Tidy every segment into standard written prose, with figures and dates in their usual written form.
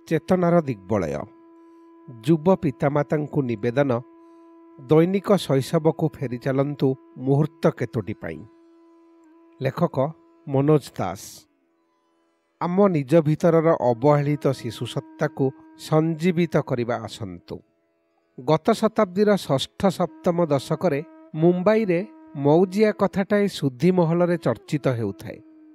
ଚେତନାର ଦିଗ୍ବଳୟ। ଯୁବ ପିତାମାତାଙ୍କୁ ନିବେଦନ, ଦୈନିକ ଶୈଶବକୁ ଫେରି ଚାଲନ୍ତୁ ମୁହୂର୍ତ୍ତ କେତୋଟି ପାଇଁ। ଲେଖକ ମନୋଜ ଦାସ। ଆମ ନିଜ ଭିତରର ଅବହେଳିତ ଶିଶୁ ସତ୍ତାକୁ ସଞ୍ଜୀବିତ କରିବା ଆସନ୍ତୁ। ଗତ ଶତାବ୍ଦୀର ଷଷ୍ଠ ସପ୍ତମ ଦଶକରେ ମୁମ୍ବାଇରେ ମୌଜିଆ କଥାଟାଏ ସୁଧି ମହଲରେ ଚର୍ଚ୍ଚିତ ହେଉଥାଏ।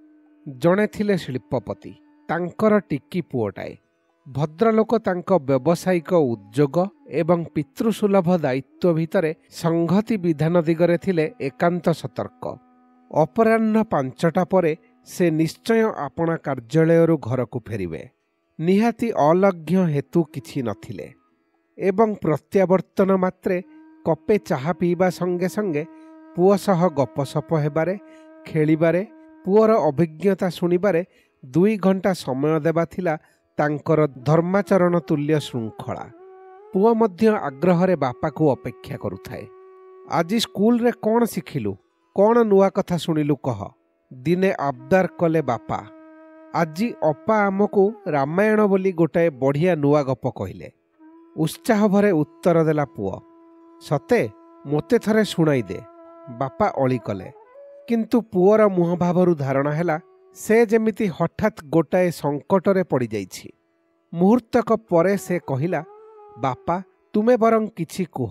ଜଣେ ଥିଲେ ଶିଳ୍ପପତି, ତାଙ୍କର ଟିକି ପୁଅଟାଏ। ଭଦ୍ରଲୋକ ତାଙ୍କ ବ୍ୟବସାୟିକ ଉଦ୍ଯୋଗ ଏବଂ ପିତୃସୁଲଭ ଦାୟିତ୍ୱ ଭିତରେ ସଂହତି ବିଧାନ ଦିଗରେ ଥିଲେ ଏକାନ୍ତ ସତର୍କ। ଅପରାହ୍ନ 5ଟା ପରେ ସେ ନିଶ୍ଚୟ ଆପଣା କାର୍ଯ୍ୟାଳୟରୁ ଘରକୁ ଫେରିବେ। ନିହାତି ଅଲଗ୍ନ ହେତୁ କିଛି ନଥିଲେ ଏବଂ ପ୍ରତ୍ୟାବର୍ତ୍ତନ ମାତ୍ରେ କପେ ଚାହା ପିଇବା ସଙ୍ଗେ ସଙ୍ଗେ ପୁଅ ସହ ଗପସପ ହେବାରେ, ଖେଳିବାରେ, ପୁଅର ଅଭିଜ୍ଞତା ଶୁଣିବାରେ 2 ଘଣ୍ଟା ସମୟ ଦେବା ଥିଲା ତାଙ୍କର ଧର୍ମାଚରଣ ତୁଲ୍ୟ ଶୃଙ୍ଖଳା। ପୁଅ ମଧ୍ୟ ଆଗ୍ରହରେ ବାପାକୁ ଅପେକ୍ଷା କରୁଥାଏ। ଆଜି ସ୍କୁଲରେ କ'ଣ ଶିଖିଲୁ, କ'ଣ ନୂଆ କଥା ଶୁଣିଲୁ କହ, ଦିନେ ଆବଦାର କଲେ ବାପା। ଆଜି ଅପା ଆମକୁ ରାମାୟଣ ବୋଲି ଗୋଟାଏ ବଢ଼ିଆ ନୂଆ ଗପ କହିଲେ। ଉତ୍ସାହ ଭରେ ଉତ୍ତର ଦେଲା ପୁଅ। ସତେ, ମୋତେ ଥରେ ଶୁଣାଇ ଦେ। ବାପା ଅଳି କଲେ, କିନ୍ତୁ ପୁଅର ମୁହଁ ଭାବରୁ ଧାରଣା ହେଲା ସେ ଯେମିତି ହଠାତ୍ ଗୋଟାଏ ସଙ୍କଟରେ ପଡ଼ିଯାଇଛି। ମୁହୂର୍ତ୍ତକ ପରେ ସେ କହିଲା, ବାପା ତୁମେ ବରଂ କିଛି କୁହ,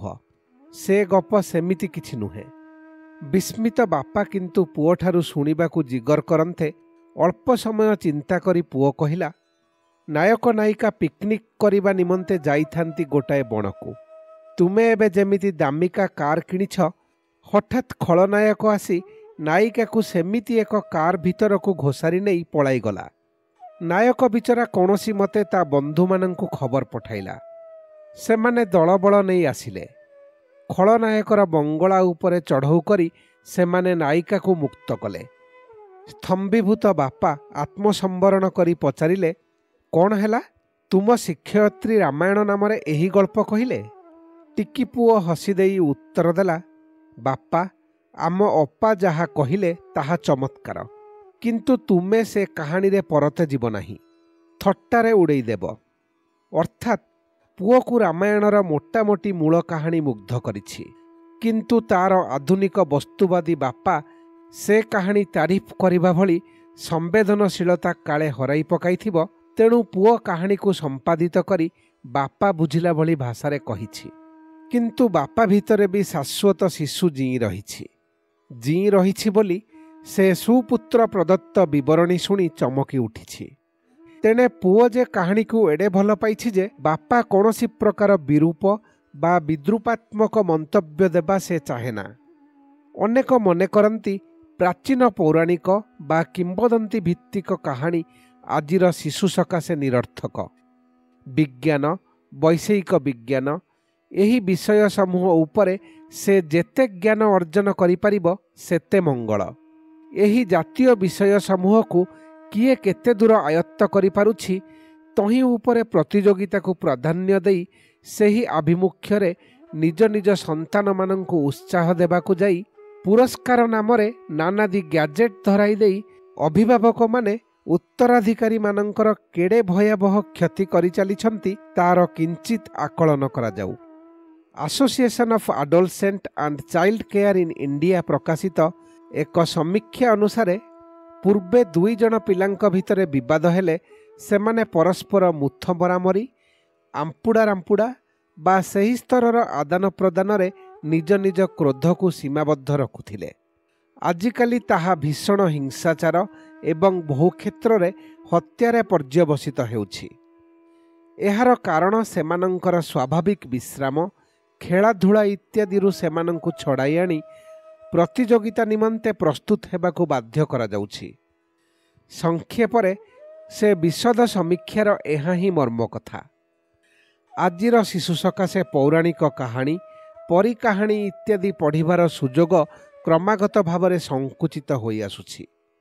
ସେ ଗପ ସେମିତି କିଛି ନୁହେଁ। ବିସ୍ମିତ ବାପା କିନ୍ତୁ ପୁଅଠାରୁ ଶୁଣିବାକୁ ଜିଗର କରନ୍ତେ ଅଳ୍ପ ସମୟ ଚିନ୍ତା କରି ପୁଅ କହିଲା, ନାୟକ ନାୟିକା ପିକନିକ୍ କରିବା ନିମନ୍ତେ ଯାଇଥାନ୍ତି ଗୋଟାଏ ବଣକୁ। ତୁମେ ଏବେ ଯେମିତି ଦାମିକା କାର୍ କିଣିଛ, ହଠାତ୍ ଖଳନାୟକ ଆସି ନାୟିକାକୁ ସେମିତି ଏକ କାର୍ ଭିତରକୁ ଘୋଷାରି ନେଇ ପଳାଇଗଲା। ନାୟକ ବିଚରା କୌଣସି ମତେ ତା ବନ୍ଧୁମାନଙ୍କୁ ଖବର ପଠାଇଲା। ସେମାନେ ଦଳବଳ ନେଇ ଆସିଲେ। ଖଳନାୟକର ବଙ୍ଗଳା ଉପରେ ଚଢ଼ଉ କରି ସେମାନେ ନାୟିକାକୁ ମୁକ୍ତ କଲେ। ସ୍ତମ୍ଭୀଭୂତ ବାପା ଆତ୍ମସମ୍ବରଣ କରି ପଚାରିଲେ, କ'ଣ ହେଲା? ତୁମ ଶିକ୍ଷୟିତ୍ରୀ ରାମାୟଣ ନାମରେ ଏହି ଗଳ୍ପ କହିଲେ? ଟିକି ପୁଅ ହସି ଦେଇ ଉତ୍ତର ଦେଲା, ବାପା ଆମ ଅପା ଯାହା କହିଲେ ତାହା ଚମତ୍କାର, କିନ୍ତୁ ତୁମେ ସେ କାହାଣୀରେ ପରତେ ଯିବ ନାହିଁ, ଥଟ୍ଟାରେ ଉଡ଼େଇ ଦେବ। ଅର୍ଥାତ୍ ପୁଅକୁ ରାମାୟଣର ମୋଟାମୋଟି ମୂଳ କାହାଣୀ ମୁଗ୍ଧ କରିଛି, କିନ୍ତୁ ତାର ଆଧୁନିକ ବସ୍ତୁବାଦୀ ବାପା ସେ କାହାଣୀ ତାରିଫ କରିବା ଭଳି ସମ୍ବେଦନଶୀଳତା କାଳେ ହରାଇ ପକାଇଥିବ। ତେଣୁ ପୁଅ କାହାଣୀକୁ ସମ୍ପାଦିତ କରି ବାପା ବୁଝିଲା ଭଳି ଭାଷାରେ କହିଛି। କିନ୍ତୁ ବାପା ଭିତରେ ବି ଶାଶ୍ୱତ ଶିଶୁ ଜୀଇଁ ରହିଛି। ଜୀଇଁ ରହିଛି ବୋଲି ସେ ସୁପୁତ୍ର ପ୍ରଦତ୍ତ ବିବରଣୀ ଶୁଣି ଚମକି ଉଠିଛି। ତେଣେ ପୁଅ ଯେ କାହାଣୀକୁ ଏଡ଼େ ଭଲ ପାଇଛି ଯେ ବାପା କୌଣସି ପ୍ରକାର ବିରୂପ ବା ବିଦ୍ରୂପାତ୍ମକ ମନ୍ତବ୍ୟ ଦେବା ସେ ଚାହେଁନା। ଅନେକ ମନେ କରନ୍ତି ପ୍ରାଚୀନ ପୌରାଣିକ ବା କିମ୍ବଦନ୍ତୀ ଭିତ୍ତିକ କାହାଣୀ ଆଜିର ଶିଶୁ ସକାଶେ ନିରର୍ଥକ। ବିଜ୍ଞାନ, ବୈଷୟିକ ବିଜ୍ଞାନ ଏହି ବିଷୟ ସମୂହ ଉପରେ ସେ ଯେତେ ଜ୍ଞାନ ଅର୍ଜନ କରିପାରିବ ସେତେ ମଙ୍ଗଳ। ଏହି ଜାତୀୟ ବିଷୟ ସମୂହକୁ କିଏ କେତେ ଦୂର ଆୟତ୍ତ କରିପାରୁଛି, ତହିଁ ଉପରେ ପ୍ରତିଯୋଗିତାକୁ ପ୍ରାଧାନ୍ୟ ଦେଇ ସେହି ଆଭିମୁଖ୍ୟରେ ନିଜ ନିଜ ସନ୍ତାନମାନଙ୍କୁ ଉତ୍ସାହ ଦେବାକୁ ଯାଇ ପୁରସ୍କାର ନାମରେ ନାନାଦି ଗ୍ୟାଜେଟ୍ ଧରାଇ ଦେଇ ଅଭିଭାବକମାନେ ଉତ୍ତରାଧିକାରୀମାନଙ୍କର କେଡ଼େ ଭୟାବହ କ୍ଷତି କରିଚାଲିଛନ୍ତି ତାର କିଞ୍ଚିତ୍ ଆକଳନ କରାଯାଉ। Association of adolescent and child care in India ପ୍ରକାଶିତ ଏକ ସମୀକ୍ଷା ଅନୁସାରେ ପୂର୍ବେ 2 ଜଣ ପିଲାଙ୍କ ଭିତରେ ବିବାଦ ହେଲେ ସେମାନେ ପରସ୍ପର ମୁଥ ମରାମରି, ଆମ୍ପୁଡ଼ା ରାମ୍ପୁଡ଼ା ବା ସେହି ସ୍ତରର ଆଦାନ ପ୍ରଦାନରେ ନିଜ ନିଜ କ୍ରୋଧକୁ ସୀମାବଦ୍ଧ ରଖୁଥିଲେ। ଆଜିକାଲି ତାହା ଭୀଷଣ ହିଂସାଚାର ଏବଂ ବହୁ କ୍ଷେତ୍ରରେ ହତ୍ୟାରେ ପର୍ଯ୍ୟବସିତ ହେଉଛି। ଏହାର କାରଣ ସେମାନଙ୍କର ସ୍ୱାଭାବିକ ବିଶ୍ରାମ, ଖେଳାଧୂଳା ଇତ୍ୟାଦିରୁ ସେମାନଙ୍କୁ ଛଡ଼ାଇ ଆଣି ପ୍ରତିଯୋଗିତା ନିମନ୍ତେ ପ୍ରସ୍ତୁତ ହେବାକୁ ବାଧ୍ୟ କରାଯାଉଛି। ସଂକ୍ଷେପରେ ସେ ବିଶଦ ସମୀକ୍ଷାର ଏହା ହିଁ ମର୍ମ କଥା। ଆଜିର ଶିଶୁ ସକାଶେ ପୌରାଣିକ କାହାଣୀ, ପରୀ କାହାଣୀ ଇତ୍ୟାଦି ପଢ଼ିବାର ସୁଯୋଗ କ୍ରମାଗତ ଭାବରେ ସଂକୁଚିତ ହୋଇଆସୁଛି।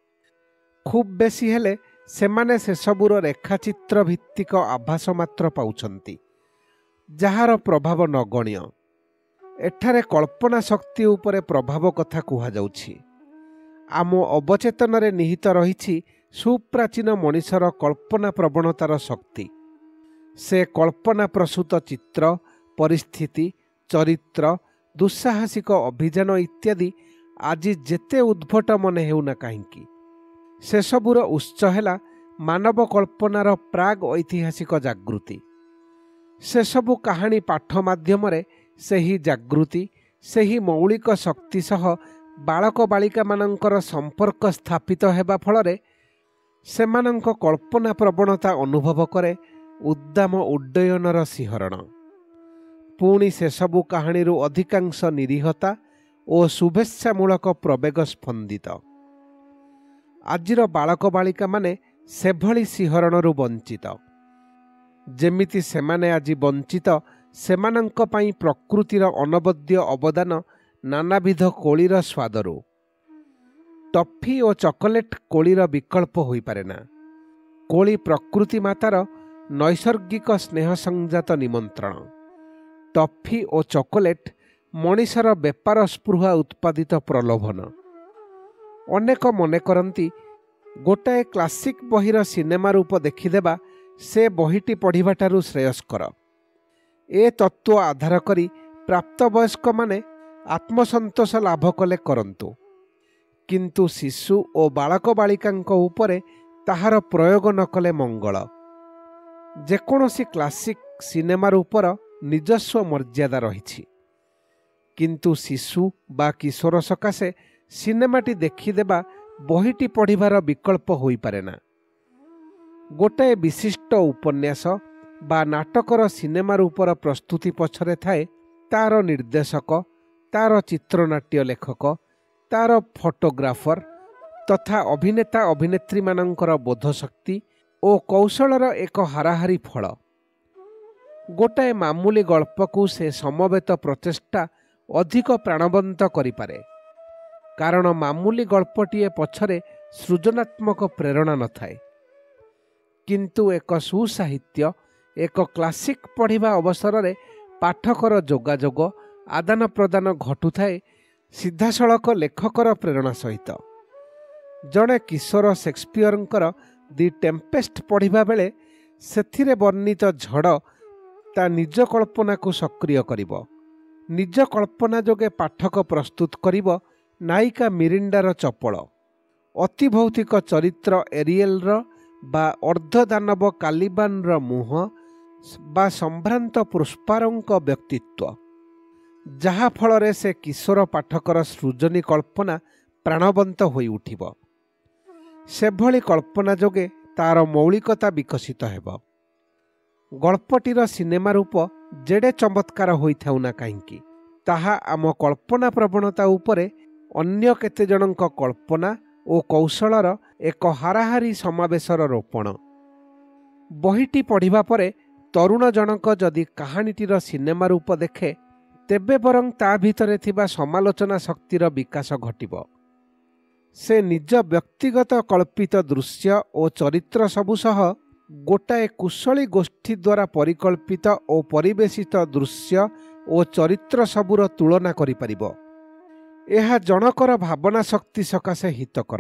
ଖୁବ୍ ବେଶୀ ହେଲେ ସେମାନେ ସେସବୁର ରେଖାଚିତ୍ର ଭିତ୍ତିକ ଆଭାସ ମାତ୍ର ପାଉଛନ୍ତି, ଯାହାର ପ୍ରଭାବ ନଗଣ୍ୟ। ଏଠାରେ କଳ୍ପନା ଶକ୍ତି ଉପରେ ପ୍ରଭାବ କଥା କୁହାଯାଉଛି। ଆମ ଅବଚେତନରେ ନିହିତ ରହିଛି ସୁପ୍ରାଚୀନ ମଣିଷର କଳ୍ପନା ପ୍ରବଣତାର ଶକ୍ତି। से कल्पना प्रसूत चित्र, परिस्थिति, चरित्र, दुस्साहसिक अभियान इत्यादि आज जेते उद्भट मन हेउना कहीं से सबूर उत्स है मानव कल्पनार प्राग ऐतिहासिक जागृति। से सबू कहानी पाठ माध्यम से ही जागृति, से ही मौलिक शक्ति सह बालक बालिका मानकर संपर्क स्थापित हेबा फलरे सेमानंक कल्पना प्रवणता अनुभव करे उद्दाम उड्डयनर सिहरण। पुणी से सबू कहानी अधिकांश निरीहता और शुभेच्छामूलक प्रवेग स्पंदित। आजिर बालक बालिका माने सेभली सिहरणरू वंचित। जेमिति सेमाने आजि वंचित सेमानंक पई प्रकृतिर अनबद्य अवदान नानाविध कोलीर स्वादरू। टफी और चॉकलेट कोलीर विकल्प होई पारेना। कोली प्रकृति मातार नैसर्गिक स्नेह संजात निमंत्रण। टफी और चॉकलेट मनीषर बेपार स्पृहा उत्पादित प्रलोभन। अनेक मने करती गोटाए क्लासिक बहिर सिनेमा रूप देखिदेबा से बहिटी पढ़िबाटारू श्रेयस्कर। ए तत्व आधार करी प्राप्तवयस्क माने आत्मसंतोष लाभ कले करंतु, किंतु शिशु और बालक बालिकांक उपरे ताहार प्रयोग न कले मंगल। जेकोसी क्लासिक सिनेमा रूपर निजस्व मर्यादा रही, किंतु शिशु बा किशोर सकाशे सिनेमाटी देखिदेबा बहिटी पढ़िबार विकल्प होई पारेना। गोटाए विशिष्ट उपन्यास बा नाटकर सिनेमा रूपर प्रस्तुति पछरे थाए तार निर्देशक, तार चित्रनाट्य लेखक, तार फोटोग्राफर तथा अभिनेता अभिनेत्री मानंकर बोधशक्ति और कौशलर एक हाराहारी फल। गोटाए मामूली गल्पकू से समवेत प्रचेष्टा अधिक प्राणवंत करिपारे, कारण मामूली गल्पटीए पछरे सृजनात्मक प्रेरणा न थाए। किंतु एक सुसाहित्य, एक क्लासिक पढ़िबा अवसर रे पाठकर जोगाजोग आदान प्रदान घटुथाए सीधासलख लेखकर प्रेरणा सहित। जड़े किशोर शेक्सपियरंकर दि टेम्पेस्ट पढ़िबा बेले सेथिरे वर्णित झड़ ता निज कल्पना को सक्रिय करिब। निज कल्पना जोगे पाठक प्रस्तुत करिब नायिका मिरिंडार चपल, अति भौतिक चरित्र एरिएलर बा अर्धदानव कालिबानर मुह बा संभ्रांत पुष्पारंक व्यक्तित्व, जहा फल से किशोर पाठकर सृजनी कल्पना प्राणवंत होई उठिब। सेभली कल्पना जोगे तार मौलिकता विकसित हेब। गल्पटीर सिनेमा रूप जेडे चमत्कार होइथाउना काहींकी, ताहा आम कल्पना प्रवणता उपरे अन्य केते जनक कल्पना और कौशलर एक हाराहारी समावेशर रोपण। बहिटी पढ़िबा परे तरुण जनक जदि कहानीटीर सिनेमा रूप देखे तेबे बरं ता भितरे थिबा समालोचना शक्तिर विकास घटिब। से निज व्यक्तिगत कल्पित दृश्य और चरित्र सबु सह गोटाए कुशली गोष्ठी द्वारा परिकल्पित और परिवेशित दृश्य और चरित्र सबुर तुलना करि परिबो। एहा जनकर भावना शक्ति सकाशे हितकर,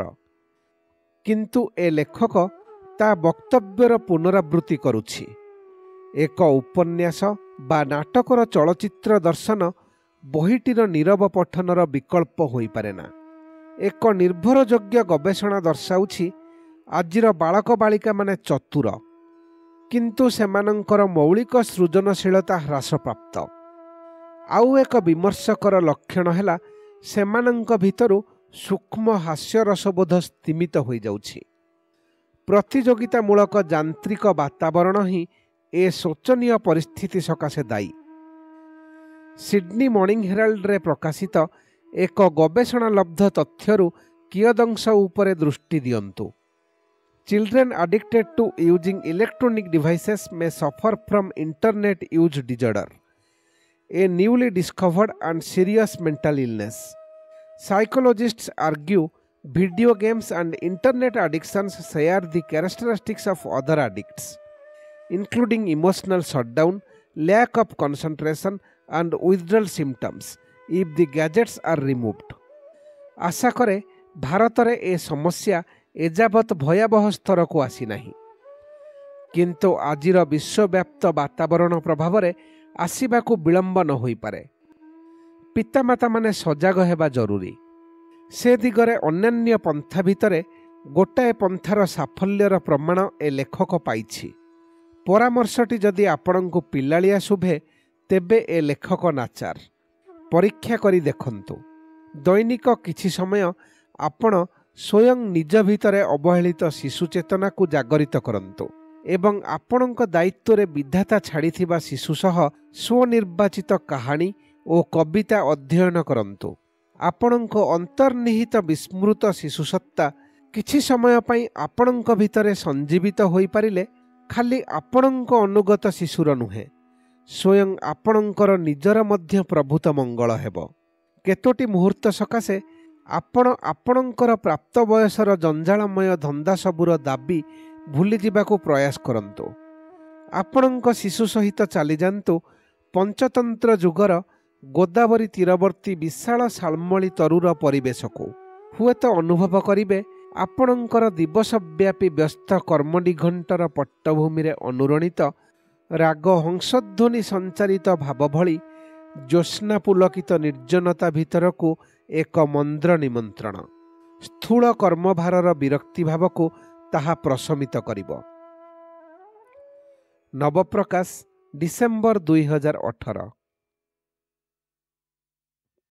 किंतु ए लेखक ता वक्तव्यर पुनरावृत्ति करुछि। एक उपन्यास बा नाटकर चलचित्र दर्शन बहिटीर नीरव पठनर विकल्प होई पारेना। एक निर्भरयोग्य गवेषणा दर्शाउछि आजिर बालक बालिका माने चतुर, किंतु सेमानंकर मौलिक सृजनशीलता ह्रास प्राप्त। आउ एक विमर्शकर लक्षण हैला सेमानंक भितरु सूक्ष्म हास्य रसबोध स्तिमित हो जाउछि। प्रतियोगितामूलक यांत्रिक वातावरण ही ए शोचनीय परिस्थिति सकाशे दायी। सिडनी मॉर्निंग हेराल्ड रे प्रकाशित एक गवेषणा लब्ध तथ्यरु कियदंश उपरे दृष्टि दियंतु। Children addicted to using electronic devices may suffer from internet use disorder, a newly discovered and serious mental illness. Psychologists argue video games and internet addictions share the characteristics of other addicts, including emotional shutdown, lack of concentration, and withdrawal symptoms if the gadgets are removed. आशा करे भारत रे ए समस्या एजावत भयावह स्तर को आसी नाही, କିନ୍ତୁ ଆଜିର ବିଶ୍ୱବ୍ୟାପ୍ତ ବାତାବରଣ ପ୍ରଭାବରେ ଆସିବାକୁ ବିଳମ୍ବ ନ ହୋଇପାରେ। ପିତାମାତାମାନେ ସଜାଗ ହେବା ଜରୁରୀ। ସେ ଦିଗରେ ଅନ୍ୟାନ୍ୟ ପନ୍ଥା ଭିତରେ ଗୋଟାଏ ପନ୍ଥାର ସାଫଲ୍ୟର ପ୍ରମାଣ ଏ ଲେଖକ ପାଇଛି। ପରାମର୍ଶଟି ଯଦି ଆପଣଙ୍କୁ ପିଲାଳିଆ ଶୁଭେ, ତେବେ ଏ ଲେଖକ ନାଚାର। ପରୀକ୍ଷା କରି ଦେଖନ୍ତୁ। ଦୈନିକ କିଛି ସମୟ ଆପଣ ସ୍ୱୟଂ ନିଜ ଭିତରେ ଅବହେଳିତ ଶିଶୁ ଚେତନାକୁ ଜାଗରିତ କରନ୍ତୁ ଏବଂ ଆପଣଙ୍କ ଦାୟିତ୍ୱରେ ବିଧାତା ଛାଡ଼ିଥିବା ଶିଶୁ ସହ ସ୍ୱନିର୍ବାଚିତ କାହାଣୀ ଓ କବିତା ଅଧ୍ୟୟନ କରନ୍ତୁ। ଆପଣଙ୍କ ଅନ୍ତର୍ନିହିତ ବିସ୍ମୃତ ଶିଶୁସତ୍ତା କିଛି ସମୟ ପାଇଁ ଆପଣଙ୍କ ଭିତରେ ସଞ୍ଜୀବିତ ହୋଇପାରିଲେ ଖାଲି ଆପଣଙ୍କ ଅନୁଗତ ଶିଶୁର ନୁହେଁ, ସ୍ୱୟଂ ଆପଣଙ୍କର ନିଜର ମଧ୍ୟ ପ୍ରଭୂତ ମଙ୍ଗଳ ହେବ। କେତୋଟି ମୁହୂର୍ତ୍ତ ସକାଶେ ଆପଣ ଆପଣଙ୍କର ପ୍ରାପ୍ତ ବୟସର ଜଞ୍ଜାଳମୟ ଧନ୍ଦା ସବୁର ଦାବି ଭୁଲିଯିବାକୁ ପ୍ରୟାସ କରନ୍ତୁ। ଆପଣଙ୍କ ଶିଶୁ ସହିତ ଚାଲିଯାଆନ୍ତୁ ପଞ୍ଚତନ୍ତ୍ର ଯୁଗର ଗୋଦାବରୀ ତୀରବର୍ତ୍ତୀ ବିଶାଳ ଶାଳ୍ମଳୀ ତରୁର ପରିବେଶକୁ। ହୁଏତ ଅନୁଭବ କରିବେ ଆପଣଙ୍କର ଦିବସବ୍ୟାପୀ ବ୍ୟସ୍ତ କର୍ମନିଘଣ୍ଟର ପଟ୍ଟଭୂମିରେ ଅନୁରଣିତ ରାଗ ହଂସଧ୍ୱନି ସଞ୍ଚାରିତ ଭାବ ଭଳି ଜ୍ୟୋତ୍ସ୍ନା ପୁଲକିତ ନିର୍ଜନତା ଭିତରକୁ ଏକ ମନ୍ଦ୍ର ନିମନ୍ତ୍ରଣ। ସ୍ଥୂଳ କର୍ମଭାରର ବିରକ୍ତିଭାବକୁ ତାହା ପ୍ରଶମିତ କରିବ। ନବପ୍ରକାଶ, ଡିସେମ୍ବର 2018।